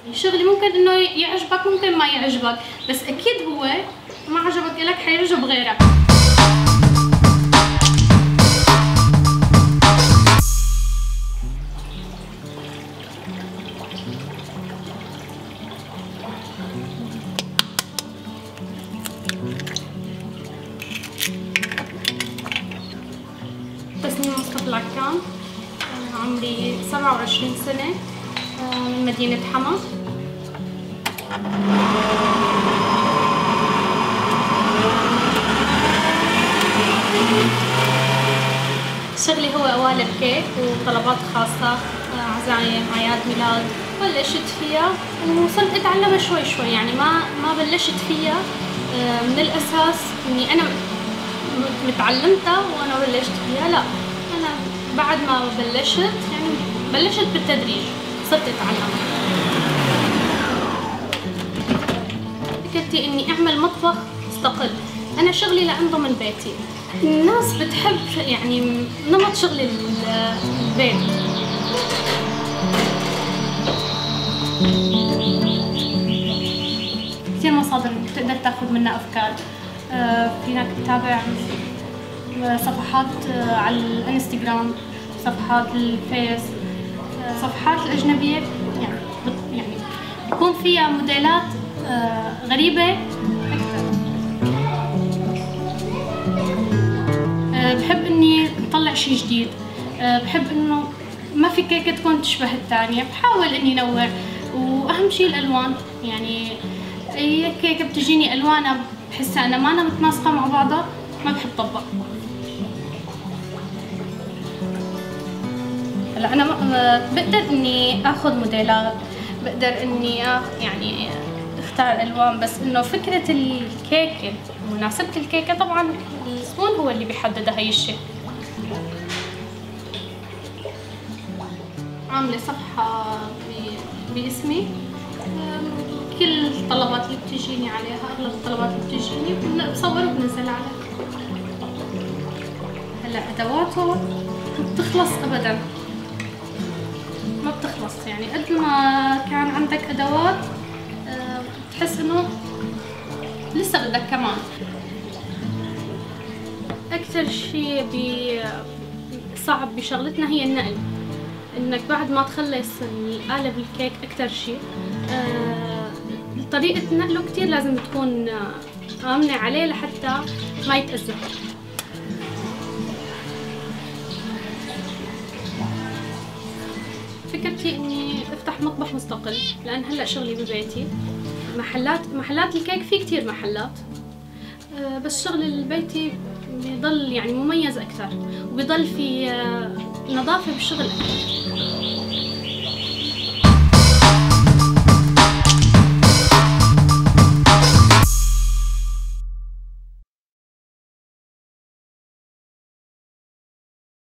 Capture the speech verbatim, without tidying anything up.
شغلي ممكن انه يعجبك ممكن ما يعجبك، بس اكيد هو ما عجبك الك حيعجب غيرك. تصميم مصطفى العكام، عمري سبعة وعشرين سنة، من مدينة حما. شغلي هو قوالب كيك وطلبات خاصة، عزايم، أعياد ميلاد. بلشت فيها وصرت أتعلمها شوي شوي، يعني ما ما بلشت فيها من الأساس إني أنا متعلمتها وأنا بلشت فيها، لا، أنا بعد ما بلشت يعني بلشت بالتدريج صرت أتعلم. فكرتي إني أعمل مطبخ مستقل، أنا شغلي لأنضم من بيتي. الناس بتحب يعني نمط شغل البيت. كثير مصادر بتقدر تاخذ منها أفكار، فينك تتابع صفحات على الانستغرام، صفحات الفيس، صفحات الأجنبية، يعني يعني بيكون فيها موديلات غريبة أكثر. بحب إني أطلع شيء جديد، بحب إنه ما في كيكة تكون تشبه الثانية، بحاول إني نوع، وأهم شيء الألوان. يعني أي كيكة بتجيني ألوانها بحسها أنا ما أنا متناسقة مع بعضها ما بحب طبق. هلا أنا بقدر إني آخذ موديلات، بقدر إني يعني اختار ألوان، بس إنه فكرة الكيكة مناسبة الكيكة طبعا الزبون هو اللي بيحددها هاي الشيء. عاملة صفحة باسمي، كل الطلبات اللي بتجيني عليها، أغلب الطلبات اللي بتجيني بصور وبنزل عليها. هلا أدواته ما بتخلص أبدا، ما بتخلص، يعني قد ما كان عندك أدوات بتحس إنه لسه بدك كمان. أكثر شيء بي صعب بشغلتنا هي النقل، إنك بعد ما تخلص القالب الكيك أكثر شيء آه، طريقة نقله كتير لازم تكون آمنة عليه لحتى ما يتأذى. فكرتي إني أفتح مطبخ مستقل، لأن هلأ شغلي ببيتي. محلات محلات الكيك في كتير محلات، آه، بس شغل البيتي بيضل يعني مميز أكثر، وبيضل في نظافة بالشغل أكثر.